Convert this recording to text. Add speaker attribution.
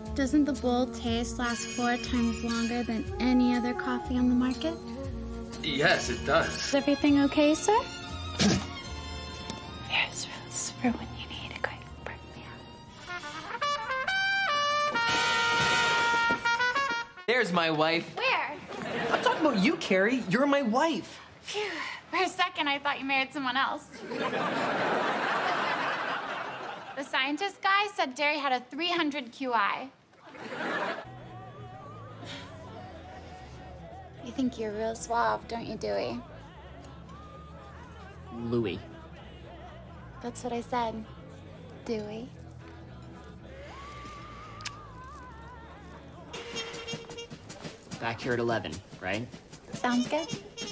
Speaker 1: Doesn't the bold taste last 4 times longer than any other coffee on the market?
Speaker 2: Yes, it does.
Speaker 1: Is everything okay, sir? Here's Rose for when you need a quick pick-me-up.
Speaker 3: There's my wife.
Speaker 1: Where?
Speaker 3: I'm talking about you, Carrie. You're my wife.
Speaker 1: Phew. For a second, I thought you married someone else. The scientist guy said Derry had a 300 QI. You think you're real suave, don't you, Dewey?
Speaker 3: Louis.
Speaker 1: That's what I said. Dewey.
Speaker 3: Back here at 11, right?
Speaker 1: Sounds good.